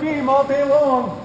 team all day long.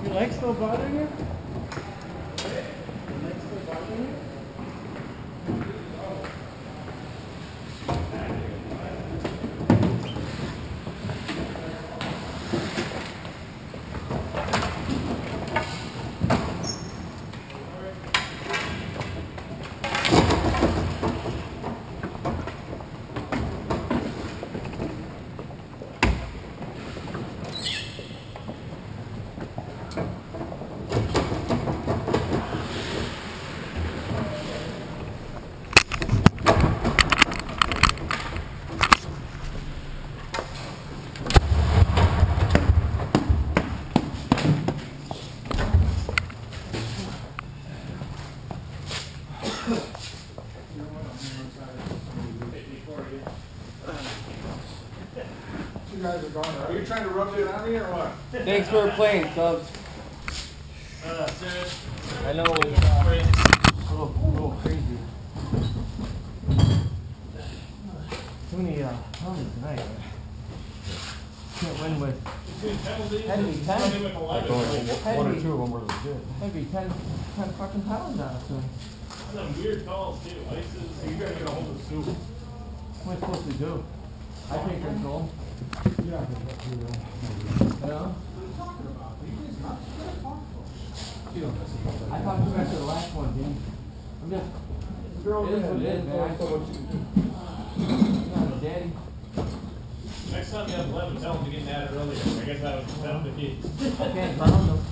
Your leg still bothering you? Your leg still bothering you? You guys are going. Are you trying to rub it on me or what? Thanks for playing, subs. I know it's a little crazy. Too many penalties tonight. Can't win with. Had to be 10. One or two of them were legit. Had to be 10 fucking pounds on us. Some weird calls too. ISIS. You gotta get a hold of the soup. What am I supposed to do? I take control. You're not gonna get through that. Yeah? What are you talking about? You guys not gonna talk to us. You don't listen. I talked to you after the last one, didn't you? I'm just. Girl, It is what it is, man. so what you can do. I'm not a daddy. Next time you have 11, tell them to get mad earlier. I guess that was the key. I can't ground them.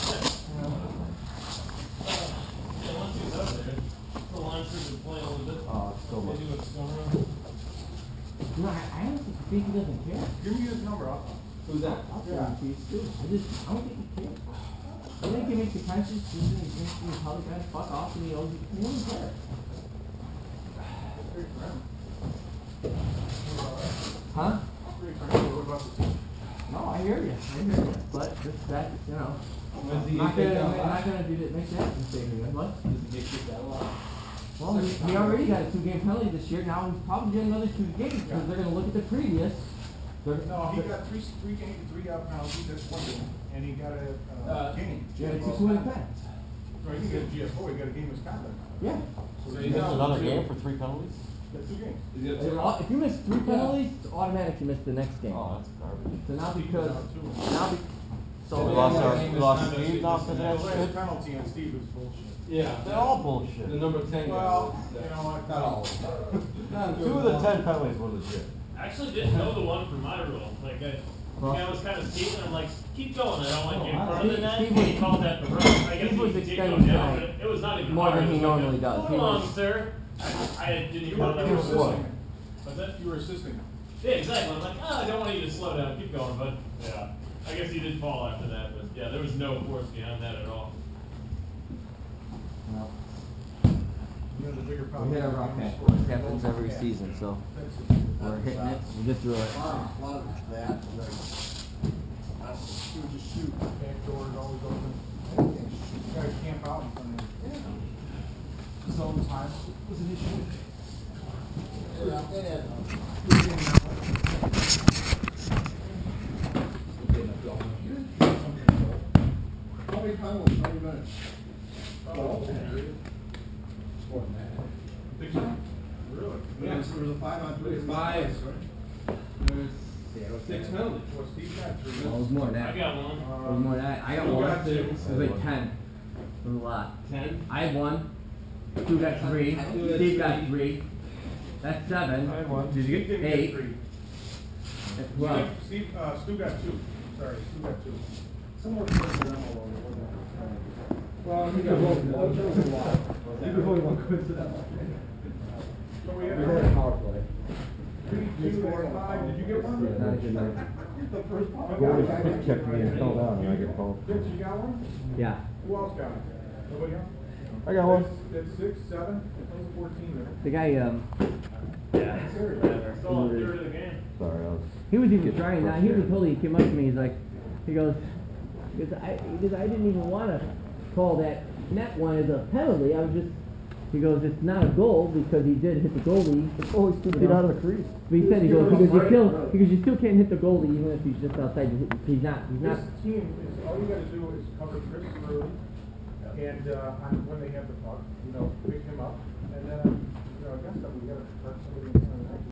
Yeah, once he's up there, the line crews are playing a little bit. Oh, it's still They much. do what's going on. No, I don't think he doesn't care. Give me his number. Who's that? I'll tell him he's too. I don't think he cares. I think he makes the conscious decision, he thinks he's probably gonna fuck off and he doesn't care. Pretty friendly. Huh? Pretty friendly. What about the team? No, I hear you. But just that, you know. I'm not gonna do that, make that mistake again. What? Well, he already got a 2-game penalty this year. Now he's probably getting another 2 games because they're gonna look at the previous. No, he got three games, 3 out penalties. That's one game, and he got a game. Yeah, it's 2 in the pen. Right, he got a GS4. He got a game misconduct. Yeah. So He missed another game for 3 penalties? Got 2 games. If you miss 3 penalties, automatically miss the next game. Oh, that's garbage. So now because So we lost Steve now because of that The last shit? penalty on Steve was bullshit. Yeah. They're all bullshit. The number 10 guy. Well, you know what? Not all. 2 of the 10 penalties were legit. I actually didn't know the one for my rule. Like, I was kind of skating, I'm like, keep going. I don't want to get further than that. He called that the run. I guess he was he did go extending down, tonight but it was not even more hard. than It he was like normally a, does. He Hold on, was- sir. I didn't You even were know that you were was assisting what. him. What's that? You were assisting him. Yeah, exactly. I'm like, I don't want you to slow down, keep going, but yeah. I guess he did fall after that, but yeah, there was no force behind that at all. You know, the bigger We problem. hit our rock patch. It happens every season, so we're hitting it. We'll get through it. A lot of it's that, like, shoot. Back door is always open. Anything. You gotta camp out in front of it. Sometimes was an issue. Yeah, it is. How many penalties, 20 minutes? Oh, More than that. Think so? Really? There was a 5-on-3. It was 5. Yeah, it was 6 10. penalties. Well, Steve got 3. Well, it was more than I that. got one. It was more than that. I got You one. got 2. It was like 10. It was a lot. 10? I had 1. 2 got 3. Steve got 3. That's 7. I had 1. Did you Steve get didn't 8? 3. That's 12. Steve, Stu got 2. Sorry, Stu got 2. Somewhere coincidental over there. Well, you got both. You could hold one coincidental. So we had We had a power play. 3, 2, and 5. Did you get one? Yeah, not a good night. The first one. Go to quick check me and fell down and I get called. Vince, you got one? Yeah. Who else got it? Nobody else? I got one. That's 6, 7, that was 14 there. The guy, Yeah. Whatever. Still on third of the game. Sorry, I was. he was even trying that. He was totally, he came up to me, he goes, I didn't even want to call that net one as a penalty. I was just He goes, it's not a goal because he did hit the goalie. Oh, he's 2 feet out of the crease. But he said, you still can't hit the goalie even if he's just outside. He's not. This team is, all you gotta do is cover Chris early, and, when they have the puck, pick him up, and then, I guess that we gotta start somebody in front of the net.